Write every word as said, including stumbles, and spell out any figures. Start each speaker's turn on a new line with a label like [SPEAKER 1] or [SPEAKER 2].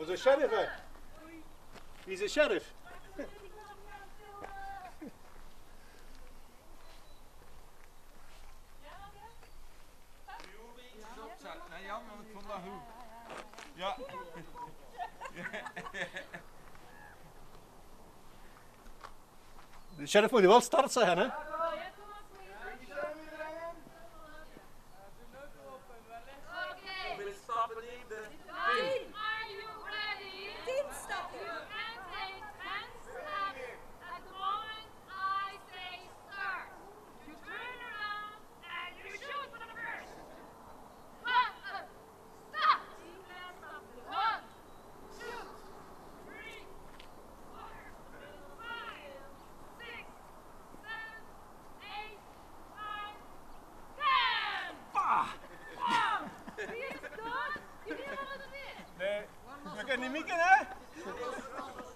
[SPEAKER 1] was een sheriff, hè? He's a sheriff.
[SPEAKER 2] Nee, Jan, want ik vond dat goed. Ja.
[SPEAKER 1] De sheriff moet je wel start zeggen, hè? Nee, we kunnen niet mikken, hè?